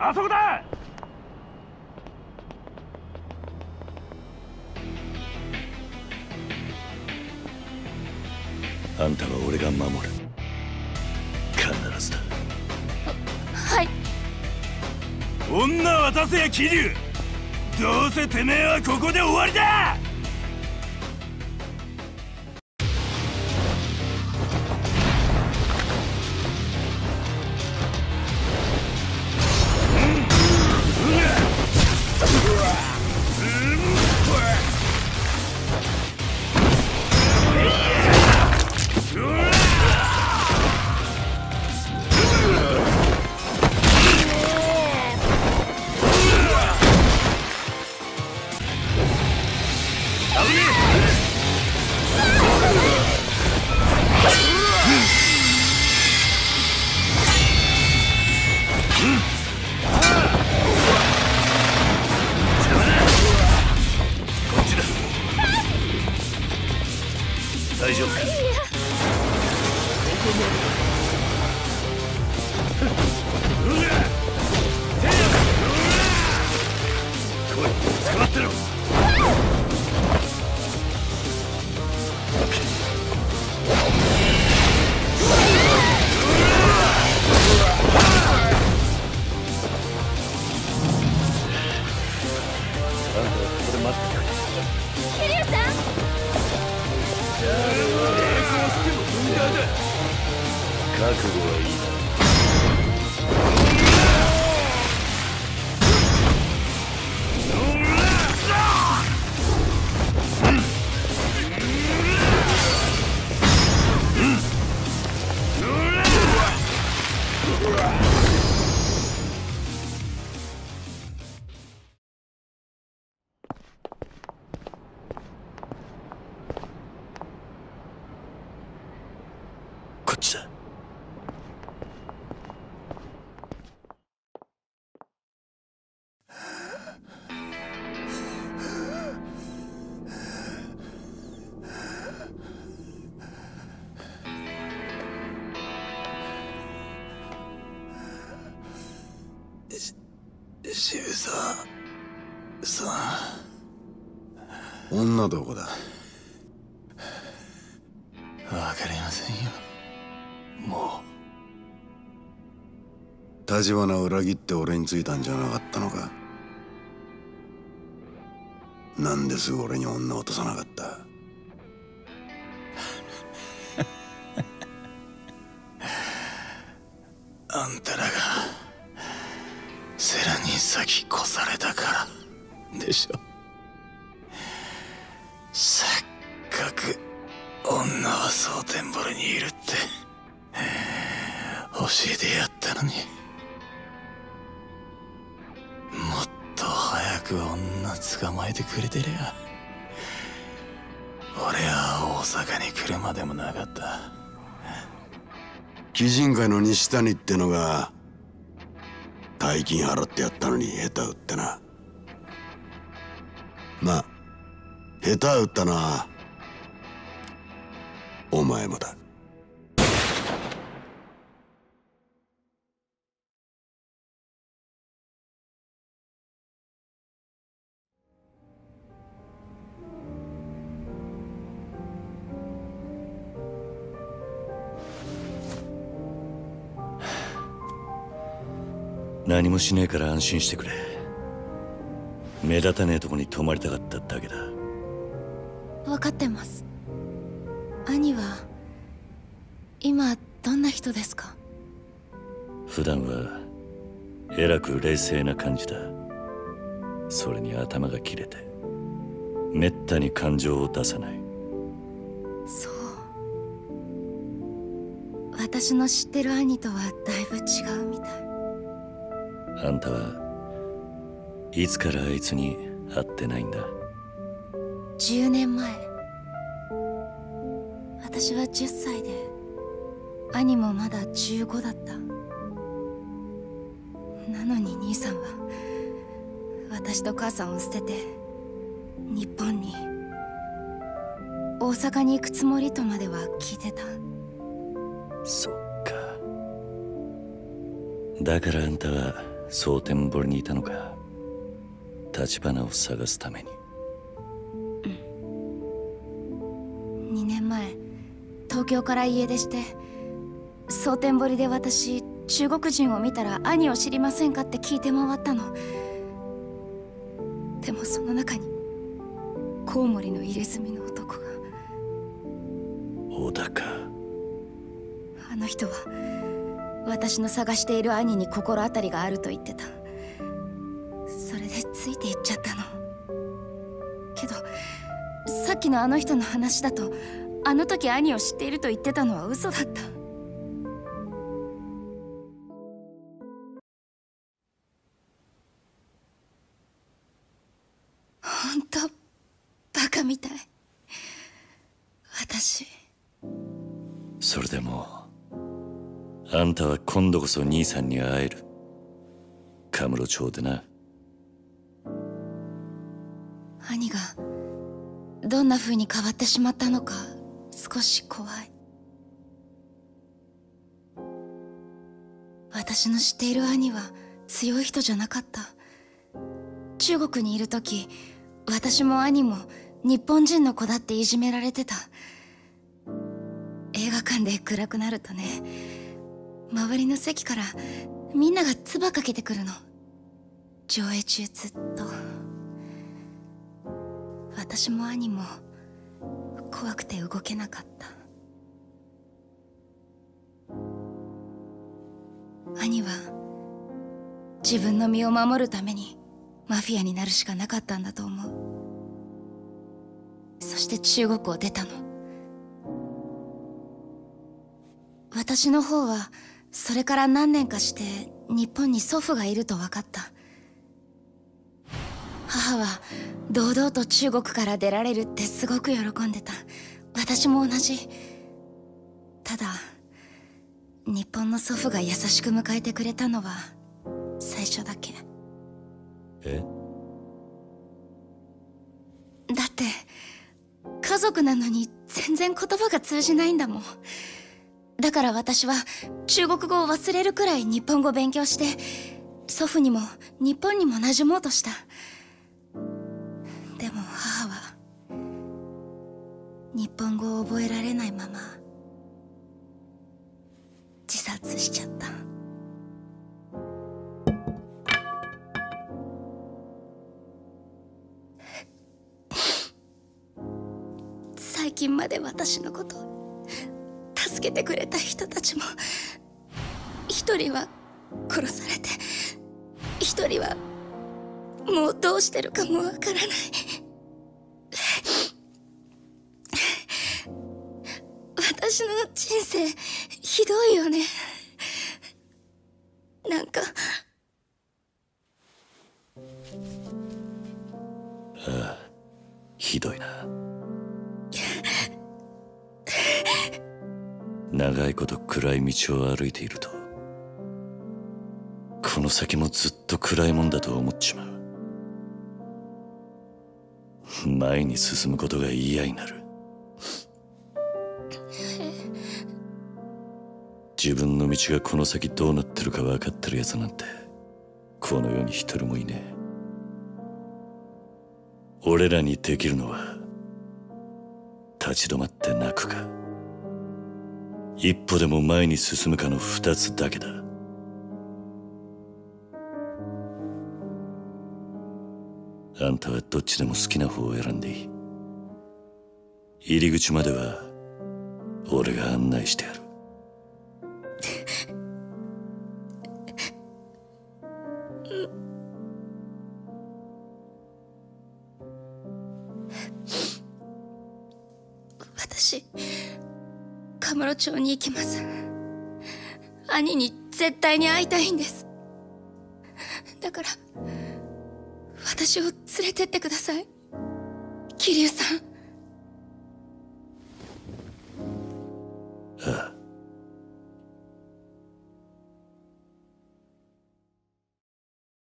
あそこだ。 あんたは俺が守る。必ずだ。 はい。 女渡せや桐生。どうせてめえはここで終わりだ。 大丈夫か。 来い、捕まってろ。 覚悟はいいな。こっちだ。 渋沢さん、女どこだ。わかりませんよ。もう立花を裏切って俺についたんじゃなかったのか。なんですぐ俺に女を落とさなかった。あんたらが世良に先越されたからでしょ。せっかく女は蒼天堀にいるって教えてやったのに、もっと早く女捕まえてくれてりゃ俺は大阪に来るまでもなかった。鬼人会の西谷ってのが大金払ってやったのに下手打ってな。まあ下手打ったのはお前もだ。 何もしねえから安心してくれ。目立たねえとこに泊まりたかっただけだ。 分かってます。兄は今どんな人ですか？ 普段はえらく冷静な感じだ。それに頭が切れてめったに感情を出さない。 そう、私の知ってる兄とはだいぶ違うみたい。 あんたはいつからあいつに会ってないんだ ？10年前、私は10歳で兄もまだ15だった。なのに兄さんは私と母さんを捨てて日本に、大阪に行くつもりとまでは聞いてた。 そっか。だからあんたは蒼天堀にいたのか。橘を探すために。 2年前東京から家出して、蒼天堀で私中国人を見たら兄を知りませんかって聞いて回ったの。でもその中にコウモリの入れ墨の男が。 小田か。 あの人は私の探している兄に心当たりがあると言ってた。それでついていっちゃったの。けどさっきのあの人の話だと、あの時兄を知っていると言ってたのは嘘だった。ほんとバカみたい私。 それでもあんたは今度こそ兄さんに会える。カムロ町でな。 兄がどんな風に変わってしまったのか少し怖い。私の知っている兄は強い人じゃなかった。中国にいる時、私も兄も日本人の子だっていじめられてた。映画館で暗くなるとね、周りの席からみんなが唾かけてくるの。上映中ずっと。私も兄も怖くて動けなかった。兄は自分の身を守るためにマフィアになるしかなかったんだと思う。そして中国を出たの。私の方はそれから何年かして日本に祖父がいると分かった。母は堂々と中国から出られるってすごく喜んでた。私も同じ。ただ日本の祖父が優しく迎えてくれたのは最初だけ。 え？ だって家族なのに全然言葉が通じないんだもん。だから私は中国語を忘れるくらい日本語勉強して、祖父にも日本にも馴染もうとした。でも母は日本語を覚えられないまま自殺しちゃった。最近まで私のこと助けてくれた人たちも、一人は殺されて、一人はもうどうしてるかもわからない。私の人生ひどいよね。なんかああ、ひどいな。長いこと暗い道を歩いていると、この先もずっと暗いもんだと思っちまう。前に進むことが嫌になる。自分の道がこの先どうなってるか分かってるやつなんてこの世に一人もいねえ。俺らにできるのは立ち止まって泣くか、一歩でも前に進むかの二つだけだ。あんたはどっちでも好きな方を選んでいい。入り口までは俺が案内してやる。 私カムロ町に行きます。兄に絶対に会いたいんです。だから私を連れてってください、桐生さん。